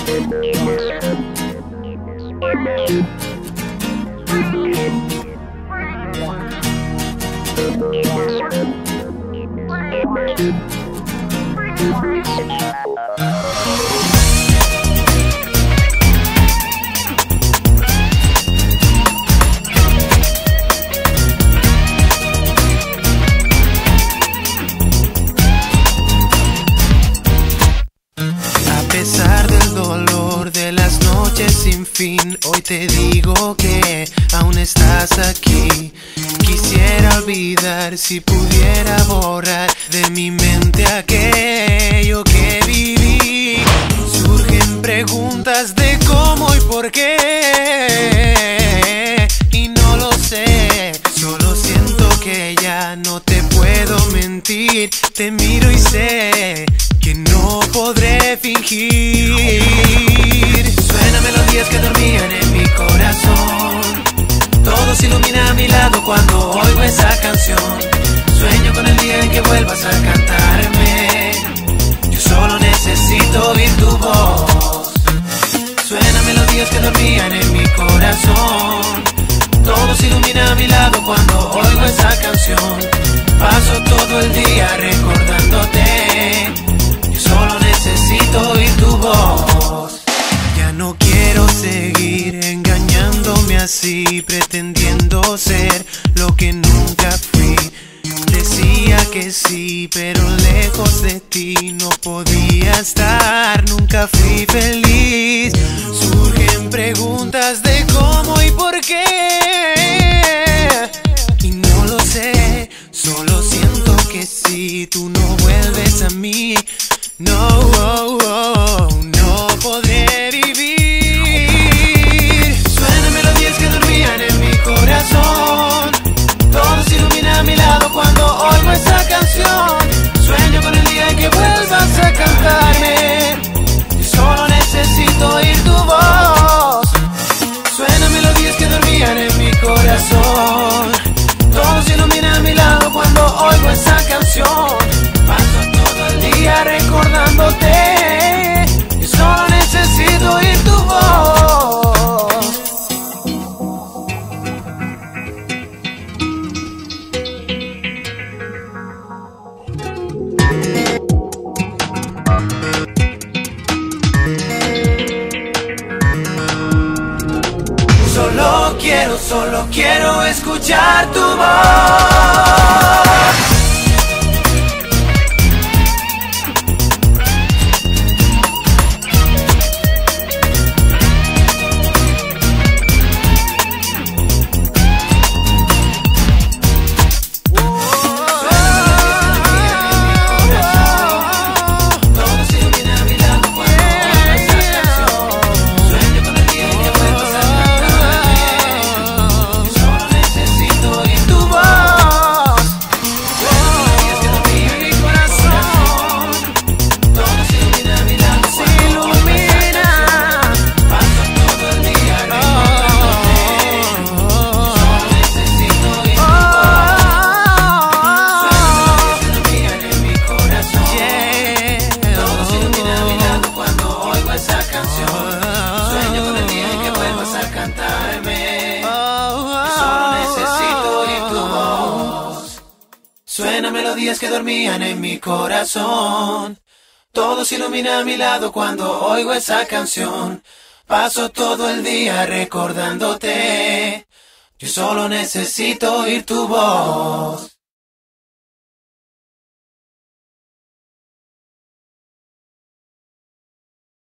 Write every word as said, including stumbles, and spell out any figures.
Sin fin, hoy te digo que aún estás aquí. Quisiera olvidar, si pudiera borrar de mi mente aquello que viví. Surgen preguntas de cómo y por qué, y no lo sé. Solo siento que ya no te puedo mentir. Te miro y sé que no podré fingir. Suenan melodías que dormían en mi corazón. Todo se ilumina a mi lado cuando oigo esa canción. Sueño con el día en que vuelvas a cantarme. Yo solo necesito oír tu voz. Suenan melodías que dormían en mi corazón. Todo se ilumina a mi lado cuando oigo esa canción. Paso todo el día recordándote. Yo solo necesito oír tu voz. Ya no quiero seguir engañándome así, pretendiendo ser lo que nunca fui. Decía que sí, pero lejos de ti no podía estar. Nunca fui feliz. Surgen preguntas de cómo y por qué, y no lo sé. Solo siento que si tú no vuelves a mí, no, oh, oh, no podré vivir. Suenan melodías que dormían en mi corazón. Todo se ilumina a mi lado cuando oigo esa canción. Sueño con el día en que vuelvas a cantarme. Yo solo necesito oír tu voz. Suenan melodías que dormían en mi corazón. Todo se ilumina a mi lado cuando oigo esa canción. Paso todo el día recordándote. Yo solo necesito oír tu voz. Solo quiero, solo quiero escuchar tu voz. Suenan melodías que dormían en mi corazón. Todo se ilumina a mi lado cuando oigo esa canción. Paso todo el día recordándote. Yo solo necesito oír tu voz.